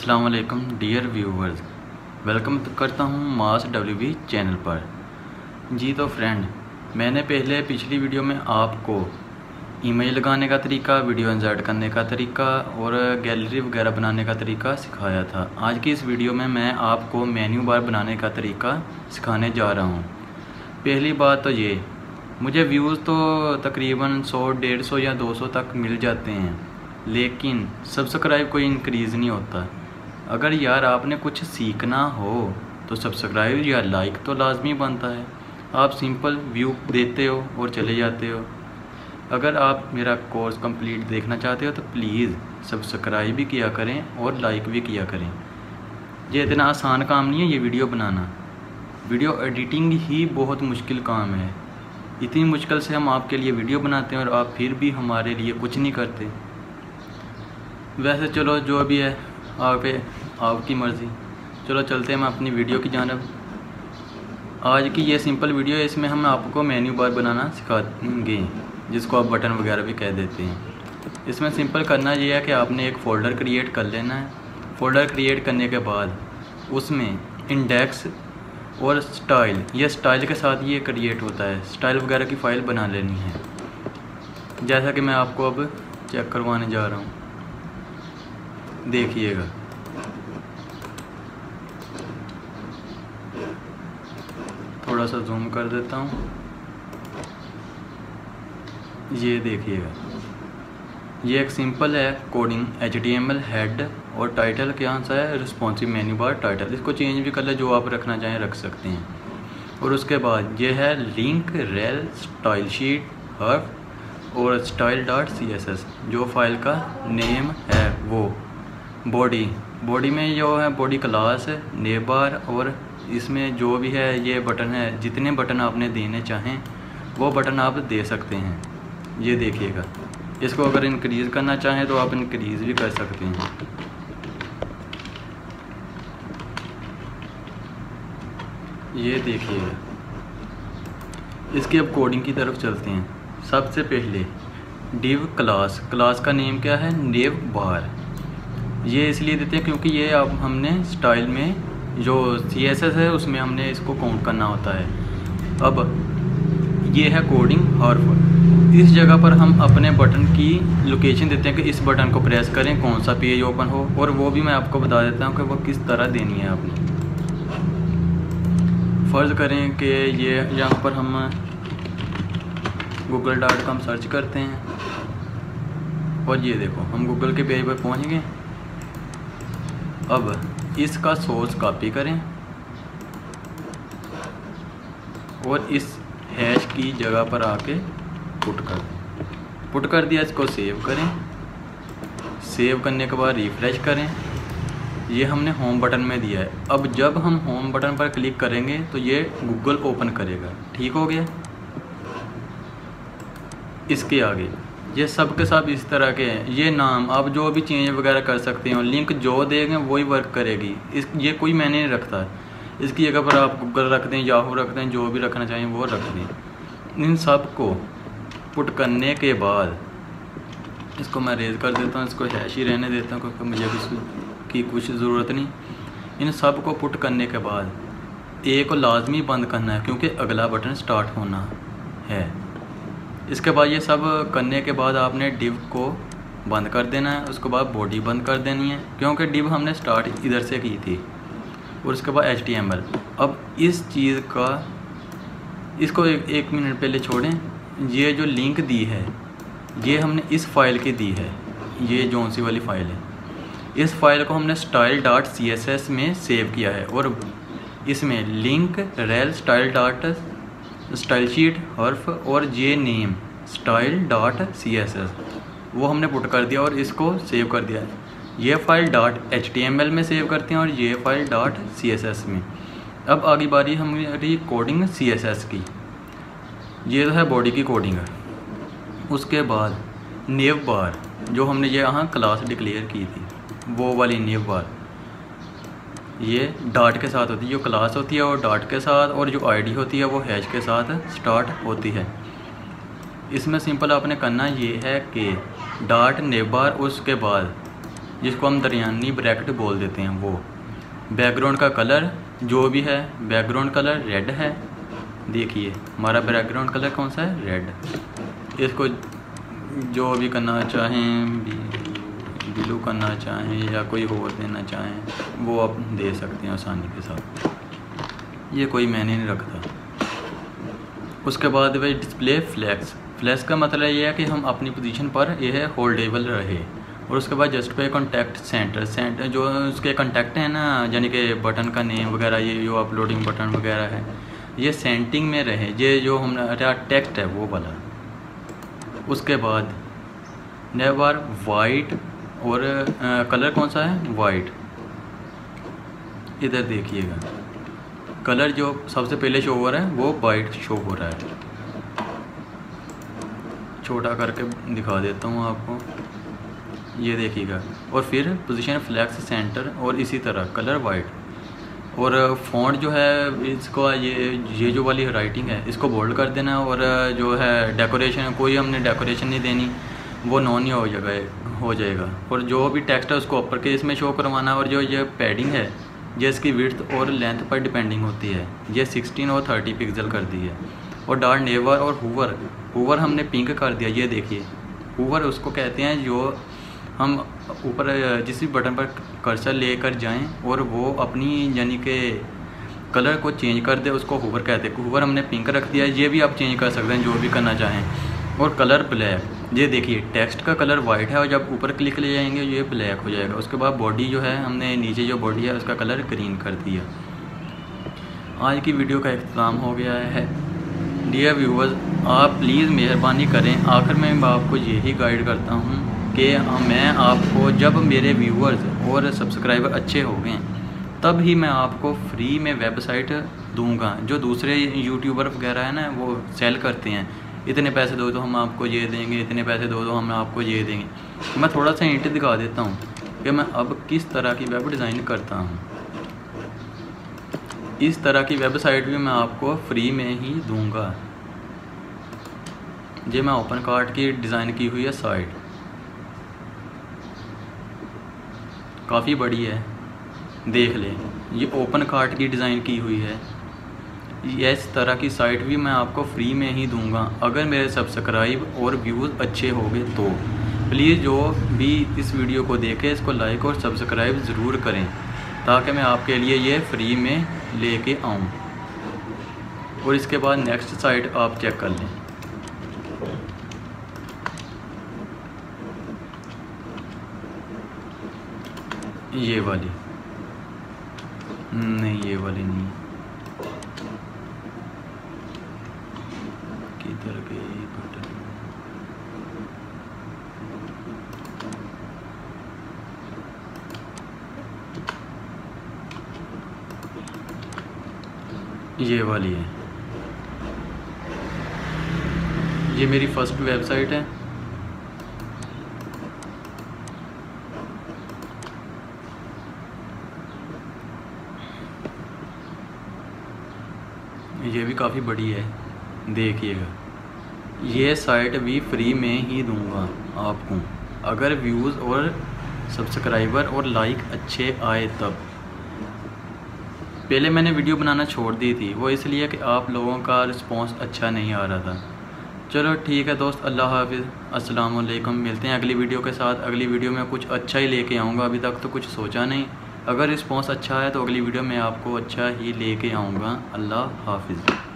अस्सलाम वालेकुम dear viewers, welcome करता हूँ मास WB चैनल पर। जी तो फ्रेंड, मैंने पिछली वीडियो में आपको ईमेल लगाने का तरीका, वीडियो इंसर्ट करने का तरीका और गैलरी वगैरह बनाने का तरीका सिखाया था। आज की इस वीडियो में मैं आपको मेन्यू बार बनाने का तरीका सिखाने जा रहा हूँ। पहली बात तो ये, मुझे व्यूज़ तो तकरीबन 100, 150 या 200 तक मिल जाते हैं, लेकिन सब्सक्राइब कोई इंक्रीज़ नहीं होता। अगर यार आपने कुछ सीखना हो तो सब्सक्राइब या लाइक तो लाजमी बनता है। आप सिंपल व्यू देते हो और चले जाते हो। अगर आप मेरा कोर्स कंप्लीट देखना चाहते हो तो प्लीज़ सब्सक्राइब भी किया करें और लाइक भी किया करें। ये इतना आसान काम नहीं है ये वीडियो बनाना। वीडियो एडिटिंग ही बहुत मुश्किल काम है। इतनी मुश्किल से हम आपके लिए वीडियो बनाते हैं और आप फिर भी हमारे लिए कुछ नहीं करते। वैसे चलो जो भी है आपकी मर्ज़ी। चलो चलते हैं मैं अपनी वीडियो की जानिब। आज की ये सिंपल वीडियो है, इसमें हम आपको मेन्यू बार बनाना सिखाएंगे, जिसको आप बटन वगैरह भी कह देते हैं। इसमें सिंपल करना ये है कि आपने एक फ़ोल्डर क्रिएट कर लेना है। फ़ोल्डर क्रिएट करने के बाद उसमें इंडेक्स और स्टाइल, ये स्टाइल के साथ ये क्रिएट होता है, स्टाइल वगैरह की फ़ाइल बना लेनी है। जैसा कि मैं आपको अब चेक करवाने जा रहा हूँ, देखिएगा। थोड़ा सा जूम कर देता हूँ, ये देखिएगा। ये एक सिंपल है कोडिंग HTML हेड और टाइटल क्या सा है, रिस्पॉन्सिव मेन्यू बार टाइटल। इसको चेंज भी कर ले, जो आप रखना चाहें रख सकते हैं। और उसके बाद ये है लिंक रेल स्टाइल शीट हर्फ और style.css, जो फाइल का नेम है। वो बॉडी में जो है बॉडी क्लास है, नेव बार, और इसमें जो भी है ये बटन है। जितने बटन आपने देने चाहें वो बटन आप दे सकते हैं। ये देखिएगा, इसको अगर इंक्रीज़ करना चाहें तो आप इंक्रीज़ भी कर सकते हैं। ये देखिएगा। इसकी अब कोडिंग की तरफ चलते हैं। सबसे पहले डिव क्लास का नेम क्या है, नेव बार। ये इसलिए देते हैं क्योंकि ये अब हमने स्टाइल में जो CSS है उसमें हमने इसको काउंट करना होता है। अब ये है कोडिंग हर्फ। इस जगह पर हम अपने बटन की लोकेशन देते हैं कि इस बटन को प्रेस करें कौन सा पेज ओपन हो, और वो भी मैं आपको बता देता हूँ कि वो किस तरह देनी है आपने। फ़र्ज़ करें कि ये यहाँ पर हम google.com सर्च करते हैं और ये देखो हम गूगल के पेज पर पहुँच गए। अब इसका सोर्स कॉपी करें और इस हैश की जगह पर आके पुट कर दिया। इसको सेव करें। सेव करने के बाद रिफ़्रेश करें। ये हमने होम बटन में दिया है। अब जब हम होम बटन पर क्लिक करेंगे तो ये गूगल ओपन करेगा। ठीक हो गया। इसके आगे ये सब के सब इस तरह के हैं। ये नाम आप जो भी चेंज वगैरह कर सकते हो, लिंक जो देंगे वही वर्क करेगी। ये कोई मैंने नहीं रखता है। इसकी जगह पर आप गूगल रख दें, याहू रख दें, जो भी रखना चाहिए वो रख दें। इन सब को पुट करने के बाद इसको मैं रेज कर देता हूँ, इसको हैश ही रहने देता हूँ क्योंकि मुझे इसकी कुछ ज़रूरत नहीं। इन सब को पुट करने के बाद एक को लाजमी बंद करना है क्योंकि अगला बटन स्टार्ट होना है। इसके बाद ये सब करने के बाद आपने डिव को बंद कर देना है। उसके बाद बॉडी बंद कर देनी है क्योंकि डिव हमने स्टार्ट इधर से की थी। और उसके बाद HTML। अब इस चीज़ का इसको एक मिनट पहले छोड़ें। ये जो लिंक दी है ये हमने इस फाइल की दी है, ये जौन सी वाली फ़ाइल है। इस फाइल को हमने style.css में सेव किया है और इसमें लिंक रेल स्टाइल शीट हर्फ और ये नेम style.css वो हमने पुट कर दिया और इसको सेव कर दिया। ये फाइल .html में सेव करते हैं और ये फाइल .css में। अब आगे बारी हमारी कोडिंग CSS की। ये तो है बॉडी की कोडिंग। उसके बाद नेव बार, जो हमने ये यहाँ क्लास डिक्लेयर की थी, वो वाली नेव बार ये डॉट के साथ होती है। जो क्लास होती है वो डॉट के साथ, और जो ID होती है वो हैश के साथ स्टार्ट होती है। इसमें सिंपल आपने करना ये है कि डॉट नेव बार, उसके बाद जिसको हम दरमियानी ब्रैकेट बोल देते हैं वो। बैकग्राउंड का कलर जो भी है, बैकग्राउंड कलर रेड है। देखिए हमारा बैकग्राउंड कलर कौन सा है, रेड। इसको जो भी करना चाहें, ब्लू करना चाहें या कोई और देना चाहें वो आप दे सकते हैं आसानी के साथ, ये कोई मैंने नहीं रखता। उसके बाद वही डिस्प्ले फ्लैक्स का मतलब ये है कि हम अपनी पोजीशन पर यह होल्डेबल रहे। और उसके बाद जस्टिफाई कॉन्टैक्ट सेंटर जो उसके कॉन्टैक्ट हैं ना, यानी कि बटन का नेम वगैरह, ये जो अपलोडिंग बटन वगैरह है, ये सेंटिंग में रहे, ये जो हमारा टेक्स्ट है वो वाला। उसके बाद नेवर वाइट, और कलर कौन सा है, वाइट। इधर देखिएगा कलर जो सबसे पहले शो हो रहा है वो वाइट शो हो रहा है। छोटा करके दिखा देता हूँ आपको, ये देखिएगा। और फिर पोजीशन फ्लैक्स सेंटर, और इसी तरह कलर वाइट। और फॉन्ट जो है इसको ये जो वाली राइटिंग है इसको बोल्ड कर देना। और जो है डेकोरेशन, कोई हमने डेकोरेशन नहीं देनी, वो नॉन ही हो जाएगा। और जो भी टेक्स्ट है उसको अपर केस में शो करवाना। और जो ये पैडिंग है ये इसकी विड्थ और लेंथ पर डिपेंडिंग होती है, ये 16 और 30 पिक्सल कर दी है। और डार्क नेवर और हूवर हमने पिंक कर दिया। ये देखिए हूवर उसको कहते हैं जो हम ऊपर जिस भी बटन पर कर्सर लेकर जाएं और वो अपनी यानी कि कलर को चेंज कर दे, उसको हूवर कहते हैं। हूवर हमने पिंक रख दिया है, ये भी आप चेंज कर सकते हैं जो भी करना चाहें। और कलर ब्लैक, ये देखिए टेक्स्ट का कलर वाइट है और जब ऊपर क्लिक ले जाएंगे ये ब्लैक हो जाएगा। उसके बाद बॉडी जो है हमने नीचे जो बॉडी है उसका कलर ग्रीन कर दिया। आज की वीडियो का इख्तिताम हो गया है। डियर व्यूवर्स, आप प्लीज़ मेहरबानी करें, आखिर में मैं आपको यही गाइड करता हूँ कि मैं आपको जब मेरे व्यूवर्स और सब्सक्राइबर अच्छे हो गए तब ही मैं आपको फ्री में वेबसाइट दूंगा। जो दूसरे यूट्यूबर वगैरह है ना वो सेल करते हैं, इतने पैसे दो तो हम आपको ये देंगे, इतने पैसे दो तो हम आपको ये देंगे। मैं थोड़ा सा हिंट दिखा देता हूँ कि मैं अब किस तरह की वेब डिज़ाइन करता हूँ। इस तरह की वेबसाइट भी मैं आपको फ्री में ही दूंगा। ये मैं ओपन कार्ट की डिज़ाइन की हुई है साइट, काफ़ी बड़ी है, देख लें। ये ओपन कार्ट की डिज़ाइन की हुई है। ये इस तरह की साइट भी मैं आपको फ्री में ही दूंगा अगर मेरे सब्सक्राइब और व्यूज़ अच्छे हो गए तो। प्लीज़ जो भी इस वीडियो को देखे इसको लाइक और सब्सक्राइब ज़रूर करें ताकि मैं आपके लिए ये फ्री में लेके आऊँ। और इसके बाद नेक्स्ट साइट आप चेक कर लें। ये वाली नहीं, ये वाली नहीं, किधर गई बटन। ये वाली है, ये मेरी फर्स्ट वेबसाइट है। ये भी काफ़ी बड़ी है, देखिएगा। ये साइट भी फ्री में ही दूंगा आपको अगर व्यूज़ और सब्सक्राइबर और लाइक अच्छे आए तब। पहले मैंने वीडियो बनाना छोड़ दी थी, वो इसलिए कि आप लोगों का रिस्पांस अच्छा नहीं आ रहा था। चलो ठीक है दोस्त, अल्लाह हाफिज़, अस्सलाम वालेकुम। मिलते हैं अगली वीडियो के साथ। अगली वीडियो में कुछ अच्छा ही लेके आऊँगा, अभी तक तो कुछ सोचा नहीं। अगर रिस्पांस अच्छा है तो अगली वीडियो में आपको अच्छा ही लेके आऊँगा। अल्लाह हाफिज़।